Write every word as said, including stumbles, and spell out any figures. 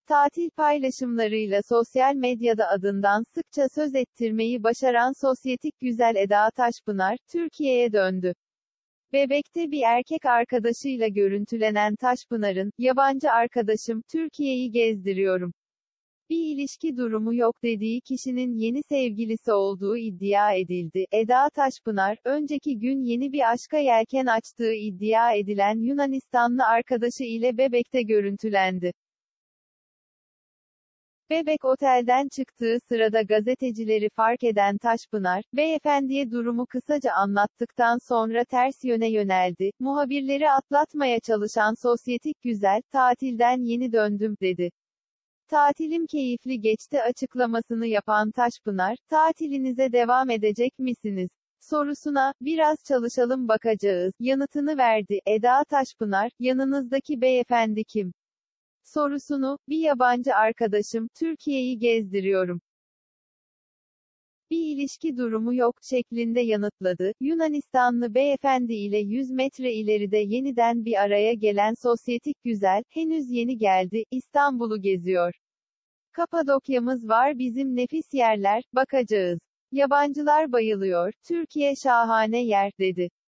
Tatil paylaşımlarıyla sosyal medyada adından sıkça söz ettirmeyi başaran sosyetik güzel Eda Taşpınar, Türkiye'ye döndü. Bebek'te bir erkek arkadaşıyla görüntülenen Taşpınar'ın, "Yabancı arkadaşım, Türkiye'yi gezdiriyorum. Bir ilişki durumu yok" dediği kişinin yeni sevgilisi olduğu iddia edildi. Eda Taşpınar, önceki gün yeni bir aşka yelken açtığı iddia edilen Yunanistanlı arkadaşı ile Bebek'te görüntülendi. Bebek otelden çıktığı sırada gazetecileri fark eden Taşpınar, beyefendiye durumu kısaca anlattıktan sonra ters yöne yöneldi. Muhabirleri atlatmaya çalışan sosyetik güzel, "Tatilden yeni döndüm" dedi. "Tatilim keyifli geçti" açıklamasını yapan Taşpınar, "Tatilinize devam edecek misiniz?" sorusuna, "Biraz çalışalım bakacağız" yanıtını verdi. Eda Taşpınar, "Yanınızdaki beyefendi kim?" sorusunu, "Bir yabancı arkadaşım, Türkiye'yi gezdiriyorum. Bir ilişki durumu yok" şeklinde yanıtladı. Yunanistanlı beyefendi ile yüz metre ileride yeniden bir araya gelen sosyetik güzel, "Henüz yeni geldi, İstanbul'u geziyor. Kapadokya'mız var bizim nefis yerler, bakacağız. Yabancılar bayılıyor, Türkiye şahane yer" dedi.